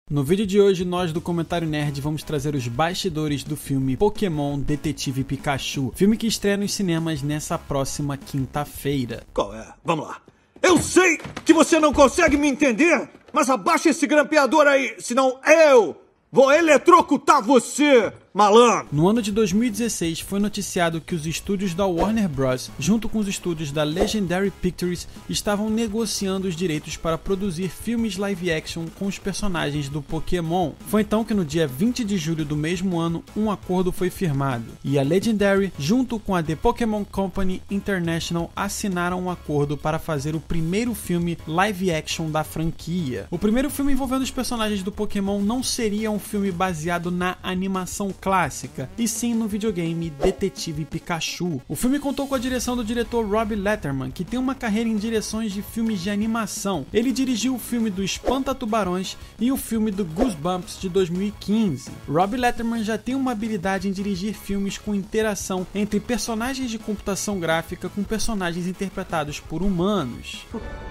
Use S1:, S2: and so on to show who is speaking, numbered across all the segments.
S1: No vídeo de hoje, nós do Comentário Nerd vamos trazer os bastidores do filme Pokémon Detetive Pikachu, filme que estreia nos cinemas nessa próxima quinta-feira.
S2: Qual é? Vamos lá. Eu sei que você não consegue me entender, mas abaixa esse grampeador aí, senão eu vou eletrocutar você, malandro!
S1: No ano de 2016, foi noticiado que os estúdios da Warner Bros., junto com os estúdios da Legendary Pictures, estavam negociando os direitos para produzir filmes live action com os personagens do Pokémon. Foi então que no dia 20 de julho do mesmo ano, um acordo foi firmado, e a Legendary, junto com a The Pokémon Company International, assinaram um acordo para fazer o primeiro filme live action da franquia. O primeiro filme envolvendo os personagens do Pokémon não seria um filme baseado na animação clássica, e sim no videogame Detetive Pikachu. O filme contou com a direção do diretor Rob Letterman, que tem uma carreira em direções de filmes de animação. Ele dirigiu o filme do Espanta-Tubarões e o filme do Goosebumps de 2015. Rob Letterman já tem uma habilidade em dirigir filmes com interação entre personagens de computação gráfica com personagens interpretados por humanos.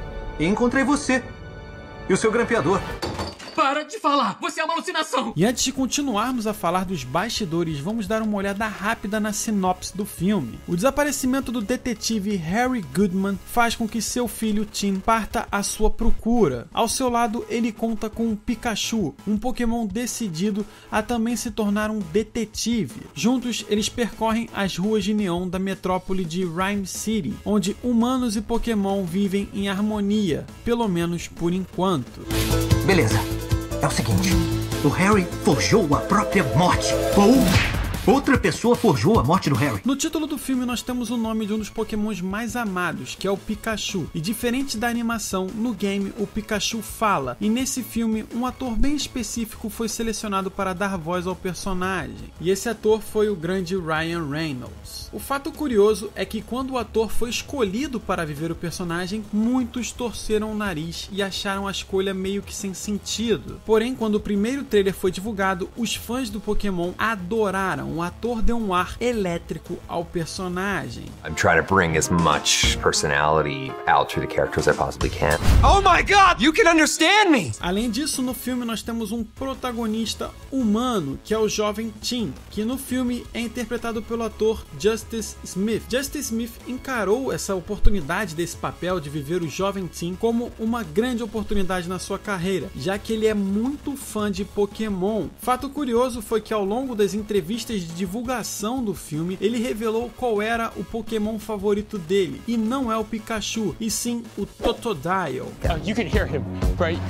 S2: E encontrei você e o seu grampeador.
S3: Para de falar! Você é uma alucinação!
S1: E antes de continuarmos a falar dos bastidores, vamos dar uma olhada rápida na sinopse do filme. O desaparecimento do detetive Harry Goodman faz com que seu filho Tim parta à sua procura. Ao seu lado, ele conta com um Pikachu, um Pokémon decidido a também se tornar um detetive. Juntos, eles percorrem as ruas de neon da metrópole de Rhyme City, onde humanos e Pokémon vivem em harmonia, pelo menos por enquanto.
S4: Beleza. É o seguinte, o Harry forjou a própria morte. Ou outra pessoa forjou a morte do Harry.
S1: No título do filme nós temos o nome de um dos Pokémons mais amados, que é o Pikachu. E diferente da animação, no game o Pikachu fala. E nesse filme, um ator bem específico foi selecionado para dar voz ao personagem. E esse ator foi o grande Ryan Reynolds. O fato curioso é que quando o ator foi escolhido para viver o personagem, muitos torceram o nariz e acharam a escolha meio que sem sentido. Porém, quando o primeiro trailer foi divulgado, os fãs do Pokémon adoraram. O ator deu um ar elétrico ao personagem.
S5: I'm trying to bring as much personality out through the character as I possibly can.
S3: Oh my God! You can understand me!
S1: Além disso, no filme nós temos um protagonista humano, que é o jovem Tim, que no filme é interpretado pelo ator Justice Smith. Justice Smith encarou essa oportunidade desse papel de viver o jovem Tim como uma grande oportunidade na sua carreira, já que ele é muito fã de Pokémon. Fato curioso foi que ao longo das entrevistas de divulgação do filme, ele revelou qual era o Pokémon favorito dele, e não é o Pikachu, e sim o Totodile.
S3: You can hear him, right?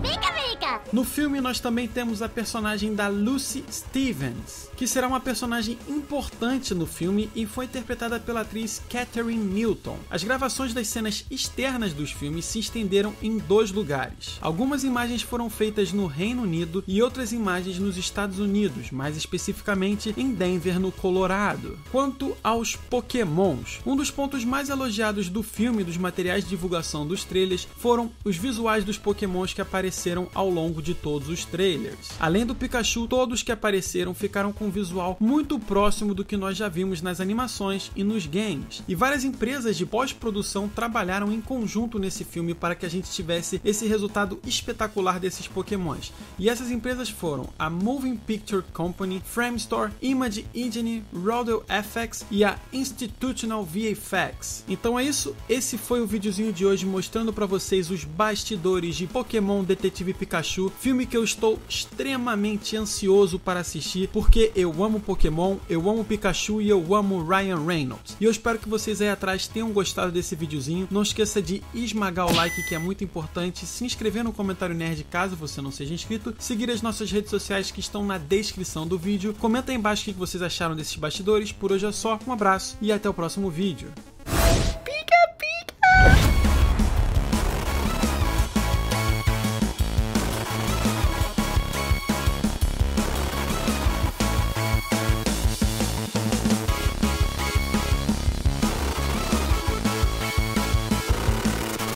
S1: No filme nós também temos a personagem da Lucy Stevens, que será uma personagem importante no filme e foi interpretada pela atriz Catherine Newton. As gravações das cenas externas dos filmes se estenderam em 2 lugares. Algumas imagens foram feitas no Reino Unido e outras imagens nos Estados Unidos, mais especificamente em Denver, no Colorado. Quanto aos Pokémons, um dos pontos mais elogiados do filme e dos materiais de divulgação dos trailers foram os visuais dos Pokémons que apareceram ao longo de todos os trailers. Além do Pikachu, todos que apareceram ficaram com um visual muito próximo do que nós já vimos nas animações e nos games. E várias empresas de pós-produção trabalharam em conjunto nesse filme para que a gente tivesse esse resultado espetacular desses Pokémons. E essas empresas foram a Moving Picture Company, Framestore, Image Engine, Rodeo FX e a Institutional VFX. Então é isso, esse foi o videozinho de hoje mostrando para vocês os bastidores de Pokémon Detetive Pikachu, filme que eu estou extremamente ansioso para assistir, porque eu amo Pokémon, eu amo Pikachu e eu amo Ryan Reynolds. E eu espero que vocês aí atrás tenham gostado desse videozinho. Não esqueça de esmagar o like, que é muito importante, se inscrever no Comentário Nerd caso você não seja inscrito, seguir as nossas redes sociais que estão na descrição do vídeo, comenta aí embaixo o que vocês acharam desses bastidores. Por hoje é só, um abraço e até o próximo vídeo.